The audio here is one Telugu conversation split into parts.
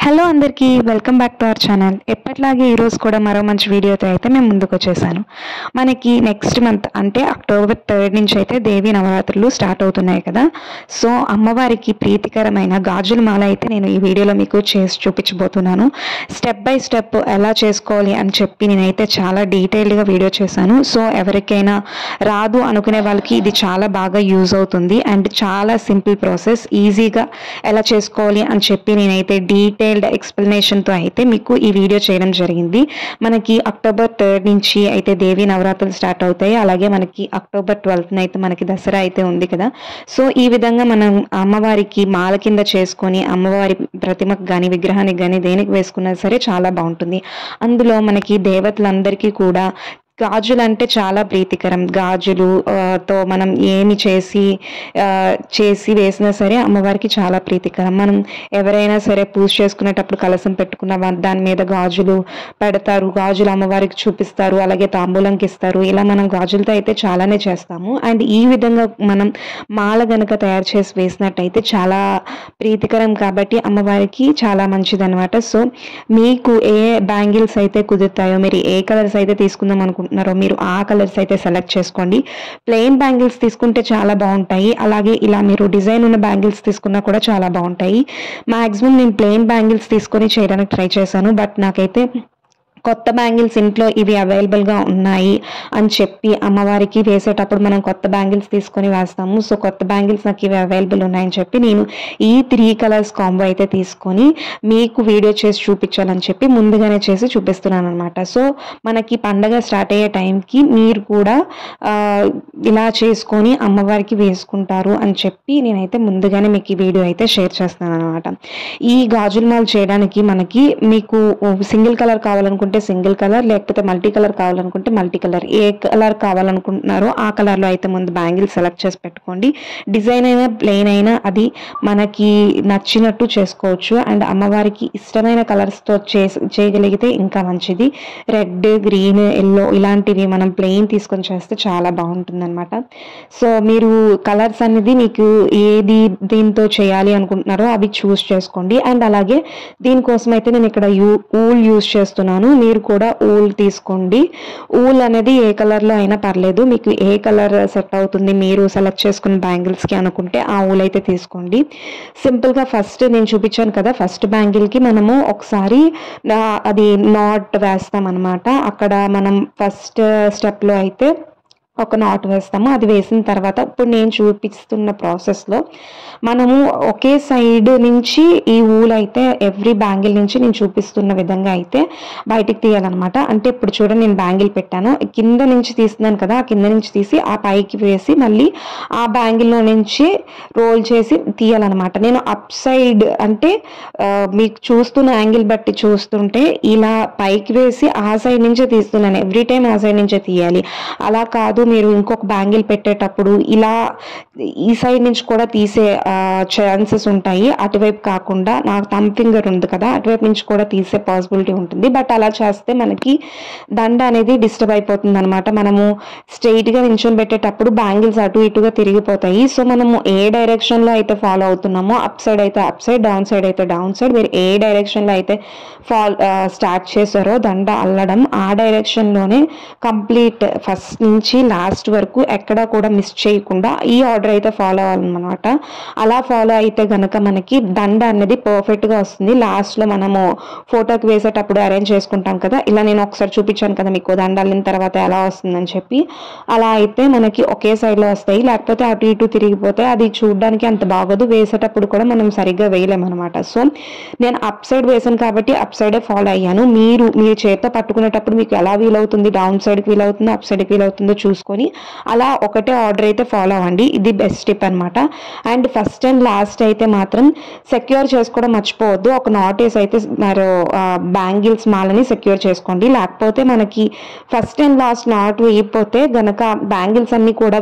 హలో అందరికీ welcome back to our channel. ఎప్పట్లాగే ఈరోజు కూడా మరో మంచి వీడియోతో అయితే మేము ముందుకు వచ్చేసాను. మనకి నెక్స్ట్ మంత్ అంటే అక్టోబర్ 3 నుంచి అయితే దేవి నవరాత్రులు స్టార్ట్ అవుతున్నాయి కదా. సో అమ్మవారికి ప్రీతికరమైన గాజుల మాల అయితే నేను ఈ వీడియోలో మీకు చేసి చూపించబోతున్నాను. స్టెప్ బై స్టెప్ ఎలా చేసుకోవాలి అని చెప్పి నేనైతే చాలా డీటెయిల్డ్గా వీడియో చేశాను. సో ఎవరికైనా రాదు అనుకునే వాళ్ళకి ఇది చాలా బాగా యూజ్ అవుతుంది అండ్ చాలా సింపుల్ ప్రాసెస్, ఈజీగా ఎలా చేసుకోవాలి అని చెప్పి నేనైతే డీటెయిల్డ్ ఎక్స్ప్లెనేషన్తో అయితే మీకు ఈ వీడియో చేయడం జరిగింది. మనకి అక్టోబర్ 3 నుంచి అయితే దేవి నవరాత్రులు స్టార్ట్ అవుతాయి. అలాగే మనకి అక్టోబర్ 12న అయితే మనకి దసరా అయితే ఉంది కదా. సో ఈ విధంగా మనం అమ్మవారికి మాల కింద చేసుకొని అమ్మవారి ప్రతిమకు కానీ విగ్రహానికి కానీ దేనికి వేసుకున్నా సరే చాలా బాగుంటుంది. అందులో మనకి దేవతలందరికీ కూడా గాజులు అంటే చాలా ప్రీతికరం. గాజులు తో మనం ఏమి చేసి వేసినా సరే అమ్మవారికి చాలా ప్రీతికరం. మనం ఎవరైనా సరే పూజ చేసుకునేటప్పుడు కలసం పెట్టుకున్న దాని మీద గాజులు పెడతారు, గాజులు అమ్మవారికి చూపిస్తారు, అలాగే తాంబూలంకి ఇస్తారు. ఇలా మనం గాజులతో అయితే చాలానే చేస్తాము. అండ్ ఈ విధంగా మనం మాల గనక తయారు చేసి వేసినట్టయితే చాలా ప్రీతికరం కాబట్టి అమ్మవారికి చాలా మంచిది అనమాట. సో మీకు ఏ బ్యాంగిల్స్ అయితే కుదురుతాయో, మీరు ఏ కలర్స్ అయితే తీసుకుందాం అనుకుంటున్నారో మీరు ఆ కలర్స్ అయితే సెలెక్ట్ చేసుకోండి. ప్లెయిన్ బ్యాంగిల్స్ తీసుకుంటే చాలా బాగుంటాయి. అలాగే ఇలా మీరు డిజైన్ ఉన్న బ్యాంగిల్స్ తీసుకున్నా కూడా చాలా బాగుంటాయి. మాక్సిమం నేను ప్లెయిన్ బ్యాంగిల్స్ తీసుకొని చేయడానికి ట్రై చేశాను. బట్ నాకైతే కొత్త బ్యాంగిల్స్ ఇంట్లో ఇవి అవైలబుల్గా ఉన్నాయి అని చెప్పి అమ్మవారికి వేసేటప్పుడు మనం కొత్త బ్యాంగిల్స్ తీసుకొని వేస్తాము. సో కొత్త బ్యాంగిల్స్ నాకు ఇవి అవైలబుల్ ఉన్నాయని చెప్పి నేను ఈ 3 కలర్స్ కాంబో అయితే తీసుకొని మీకు వీడియో చేసి చూపించాలని చెప్పి ముందుగానే చేసి చూపిస్తున్నాను అనమాట. సో మనకి పండగ స్టార్ట్ అయ్యే టైంకి మీరు కూడా ఇలా చేసుకొని అమ్మవారికి వేసుకుంటారు అని చెప్పి నేనైతే ముందుగానే మీకు ఈ వీడియో అయితే షేర్ చేస్తున్నాను అనమాట. ఈ గాజుల మాల చేయడానికి మీకు సింగిల్ కలర్ కావాలనుకుంటే సింగిల్ కలర్, లేకపోతే మల్టీ కలర్ కావాలనుకుంటే మల్టీ కలర్, ఏ కలర్ కావాలనుకుంటున్నారో ఆ కలర్లో అయితే ముందు బ్యాంగిల్ సెలెక్ట్ చేసి పెట్టుకోండి. డిజైన్ అయినా ప్లెయిన్ అయినా అది మనకి నచ్చినట్టు చేసుకోవచ్చు. అండ్ అమ్మవారికి ఇష్టమైన కలర్స్తో చేయగలిగితే ఇంకా మంచిది. రెడ్, గ్రీన్, ఎల్లో ఇలాంటివి మనం ప్లెయిన్ తీసుకొని చేస్తే చాలా బాగుంటుంది అనమాట. సో మీరు కలర్స్ అనేది మీకు ఏది దీంతో చేయాలి అనుకుంటున్నారో అవి చూస్ చేసుకోండి. అండ్ అలాగే దీనికోసం అయితే నేను ఇక్కడ ఊల్ యూజ్ చేస్తున్నాను. మీరు కూడా ఊల్ తీసుకోండి. ఊల్ అనేది ఏ కలర్లో అయినా పర్లేదు, మీకు ఏ కలర్ సెట్ అవుతుంది మీరు సెలెక్ట్ చేసుకున్న బ్యాంగిల్స్కి అనుకుంటే ఆ ఊల్ అయితే తీసుకోండి. సింపుల్గా ఫస్ట్ నేను చూపించాను కదా, ఫస్ట్ బ్యాంగిల్కి మనము ఒకసారి అది నాట్ వేస్తాం అనమాట. అక్కడ మనం ఫస్ట్ స్టెప్లో అయితే ఒక నాట్ వేస్తాము. అది వేసిన తర్వాత ఇప్పుడు నేను చూపిస్తున్న ప్రాసెస్లో మనము ఒకే సైడ్ నుంచి ఈ ఊల్ అయితే ఎవ్రీ బ్యాంగిల్ నుంచి నేను చూపిస్తున్న విధంగా అయితే బయటికి తీయాలన్నమాట. అంటే ఇప్పుడు చూడండి, నేను బ్యాంగిల్ పెట్టాను, కింద నుంచి తీస్తున్నాను కదా, ఆ కింద నుంచి తీసి ఆ పైకి వేసి మళ్ళీ ఆ బ్యాంగిల్లో నుంచి రోల్ చేసి తీయాలన్నమాట. నేను అప్ సైడ్ అంటే మీకు చూస్తున్న యాంగిల్ బట్టి చూస్తుంటే ఇలా పైకి వేసి ఆ సైడ్ నుంచే తీస్తున్నాను. ఎవ్రీ టైం ఆ సైడ్ నుంచే తీయాలి. అలా కాదు, మీరు ఇంకొక బ్యాంగిల్ పెట్టేటప్పుడు ఇలా ఈ సైడ్ నుంచి కూడా తీసే ఛాన్సెస్ ఉంటాయి. అటువైపు కాకుండా నాకు థంబ్ ఫింగర్ ఉంది కదా, అటువైపు నుంచి కూడా తీసే పాసిబిలిటీ ఉంటుంది. బట్ అలా చేస్తే మనకి దండ అనేది డిస్టర్బ్ అయిపోతుంది అనమాట. మనము స్ట్రైట్గా నించొని పెట్టేటప్పుడు బ్యాంగిల్స్ అటు ఇటుగా తిరిగిపోతాయి. సో మనము ఏ డైరెక్షన్లో అయితే ఫాలో అవుతున్నామో, అప్ సైడ్ అయితే అప్ సైడ్, డౌన్ సైడ్ అయితే డౌన్ సైడ్, మీరు ఏ డైరెక్షన్లో అయితే స్టార్ట్ చేశారో దండ అల్లడం ఆ డైరెక్షన్లోనే కంప్లీట్ ఫస్ట్ నుంచి లాస్ట్ వరకు ఎక్కడా కూడా మిస్ చేయకుండా ఈ ఆర్డర్ అయితే ఫాలో అవ్వాలన్నమాట. అలా ఫాలో అయితే గనక మనకి దండ అనేది పర్ఫెక్ట్గా వస్తుంది. లాస్ట్లో మనము ఫోటోకి వేసేటప్పుడు అరేంజ్ చేసుకుంటాం కదా, ఇలా నేను ఒకసారి చూపించాను కదా మీకు దండ అల్లిన తర్వాత ఎలా వస్తుందని చెప్పి. అలా అయితే మనకి ఒకే సైడ్లో వస్తాయి, లేకపోతే అటు ఇటు తిరిగిపోతే అది చూడడానికి అంత బాగోదు, వేసేటప్పుడు కూడా మనం సరిగ్గా వేయలేమన్నమాట. సో నేను అప్ సైడ్ వేసాను కాబట్టి అప్ సైడే ఫాలో అయ్యాను. మీరు చేతితో పట్టుకునేటప్పుడు మీకు ఎలా వీలవుతుంది, డౌన్ సైడ్కి వీలవుతుందో అప్ సైడ్కి వీలవుతుందో చూసుకొని అలా ఒకటే ఆర్డర్ అయితే ఫాలో అవ్వండి. ఇది బెస్ట్ టిప్ అనమాట. అండ్ ఫస్ట్ అండ్ లాస్ట్ అయితే మాత్రం సెక్యూర్ చేసుకోవడం మర్చిపోవద్దు. ఒక నాట్ వేసి అయితే మరో బ్యాంగిల్స్ మాలని సెక్యూర్ చేసుకోండి. లేకపోతే మనకి ఫస్ట్ అండ్ లాస్ట్ నాట్ వేయకపోతే గనక బ్యాంగిల్స్ అన్ని కూడా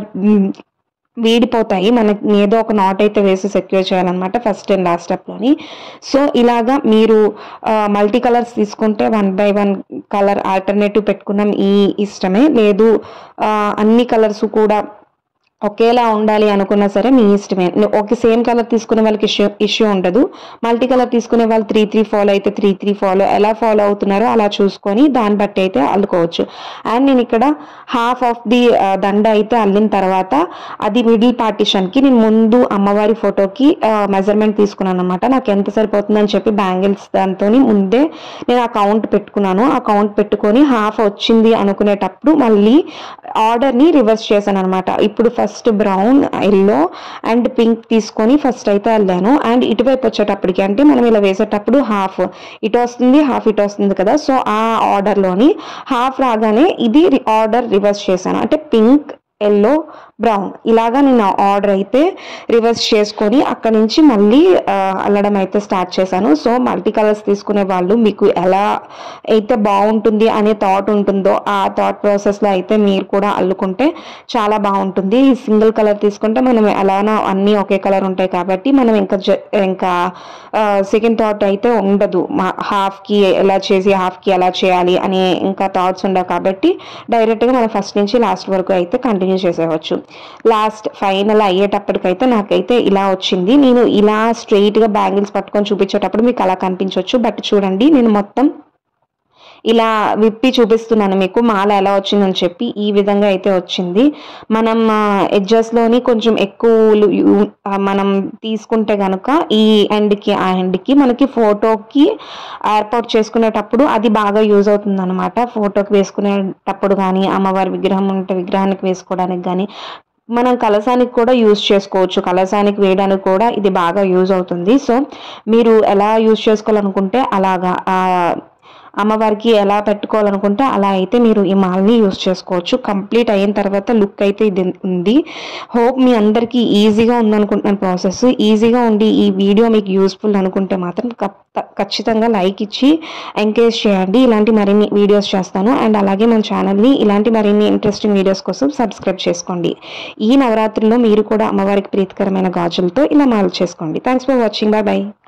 వీడిపోతాయి. మనకి ఏదో ఒక నాట్ అయితే వేసి సెక్యూర్ చేయాలన్నమాట ఫస్ట్ అండ్ లాస్ట్ స్టెప్లోని. సో ఇలాగా మీరు మల్టీ కలర్స్ తీసుకుంటే 1 by 1 కలర్ ఆల్టర్నేటివ్ పెట్టుకున్నాం ఈ ఇష్టమే, లేదు అన్ని కలర్స్ కూడా ఒకేలా ఉండాలి అనుకున్నా సరే మీ ఇష్టమే. ఓకే, సేమ్ కలర్ తీసుకునే వాళ్ళకి ఇష్యూ ఉండదు. మల్టీ కలర్ తీసుకునే వాళ్ళు 3-3 ఫాలో అయితే 3-3 ఫాలో, ఎలా ఫాలో అవుతున్నారో అలా చూసుకొని దాన్ని బట్టి అయితే అల్లుకోవచ్చు. అండ్ నేను ఇక్కడ హాఫ్ ఆఫ్ ది దండ అయితే అల్లిన తర్వాత అది మిడిల్ పార్టిషన్కి నేను ముందు అమ్మవారి ఫోటోకి మెజర్మెంట్ తీసుకున్నాను అనమాట. నాకు ఎంత సరిపోతుందని చెప్పి బ్యాంగిల్స్ దాంతో ముందే నేను ఆ కౌంట్ పెట్టుకున్నాను. ఆ కౌంట్ పెట్టుకొని హాఫ్ వచ్చింది అనుకునేటప్పుడు మళ్ళీ ఆర్డర్ని రివర్స్ చేశాను అనమాట. ఇప్పుడు first brown, yellow and pink తీసుకొని ఫస్ట్ అయితే అల్లాను. అండ్ ఇటువైపు వచ్చేటప్పటికి అంటే మనం ఇలా వేసేటప్పుడు హాఫ్ ఇటు వస్తుంది, హాఫ్ ఇటు వస్తుంది కదా, సో ఆ ఆర్డర్లోని హాఫ్ రాగానే ఇది ఆర్డర్ రివర్స్ చేశాను. అంటే పింక్, ఎల్లో, బ్రౌన్ ఇలాగా నేను ఆర్డర్ అయితే రివర్స్ చేసుకొని అక్కడి నుంచి మళ్ళీ అల్లడం అయితే స్టార్ట్ చేశాను. సో మల్టీ కలర్స్ తీసుకునే వాళ్ళు మీకు ఎలా అయితే బాగుంటుంది అనే థాట్ ఉంటుందో ఆ థాట్ ప్రాసెస్లో అయితే మీరు కూడా అల్లుకుంటే చాలా బాగుంటుంది. ఈ సింగిల్ కలర్ తీసుకుంటే మనం ఎలానో అన్నీ ఒకే కలర్ ఉంటాయి కాబట్టి మనం ఇంకా సెకండ్ థాట్ అయితే ఉండదు. హాఫ్కి ఎలా చేసి హాఫ్కి ఎలా చేయాలి అనే ఇంకా థాట్స్ ఉండవు కాబట్టి డైరెక్ట్గా మనం ఫస్ట్ నుంచి లాస్ట్ వరకు అయితే కంటిన్యూ చేసేవచ్చు. లాస్ట్ ఫైనల్ అయ్యేటప్పటికైతే నాకైతే ఇలా వచ్చింది. నేను ఇలా స్ట్రెయిట్గా బ్యాంగిల్స్ పట్టుకొని చూపించేటప్పుడు మీకు అలా కనిపించవచ్చు, బట్ చూడండి నేను మొత్తం ఇలా విప్పి చూపిస్తున్నాను మీకు మాల ఎలా వచ్చిందని చెప్పి. ఈ విధంగా అయితే వచ్చింది. మనం ఎడ్జెస్లోని కొంచెం ఎక్కువ మనం తీసుకుంటే కనుక ఈ ఎండ్కి ఆ ఎండ్కి మనకి ఫోటోకి ఏర్పాటు చేసుకునేటప్పుడు అది బాగా యూజ్ అవుతుంది అనమాట. ఫోటోకి వేసుకునేటప్పుడు కానీ, అమ్మవారి విగ్రహం ఉంటే విగ్రహానికి వేసుకోవడానికి కానీ, మనం కలశానికి కూడా యూజ్ చేసుకోవచ్చు. కలశానికి వేయడానికి కూడా ఇది బాగా యూజ్ అవుతుంది. సో మీరు ఎలా యూజ్ చేసుకోవాలనుకుంటే అలాగా, అమ్మవారికి ఎలా పెట్టుకోవాలనుకుంటే అలా అయితే మీరు ఈ మాల్ని యూజ్ చేసుకోవచ్చు. కంప్లీట్ అయిన తర్వాత లుక్ అయితే ఇది ఉంది. హోప్ మీ అందరికీ ఈజీగా ఉందనుకుంటున్నాను ప్రాసెస్. ఈజీగా ఉండి ఈ వీడియో మీకు యూస్ఫుల్ అనుకుంటే మాత్రం ఖచ్చితంగా లైక్ ఇచ్చి ఎంకరేజ్ చేయండి. ఇలాంటి మరిన్ని వీడియోస్ చేస్తాను. అండ్ అలాగే మన ఛానల్ని ఇలాంటి మరిన్ని ఇంట్రెస్టింగ్ వీడియోస్ కోసం సబ్స్క్రైబ్ చేసుకోండి. ఈ నవరాత్రుల్లో మీరు కూడా అమ్మవారికి ప్రీతికరమైన గాజులతో ఇలా మాల చేసుకోండి. Thanks for watching. Bye bye.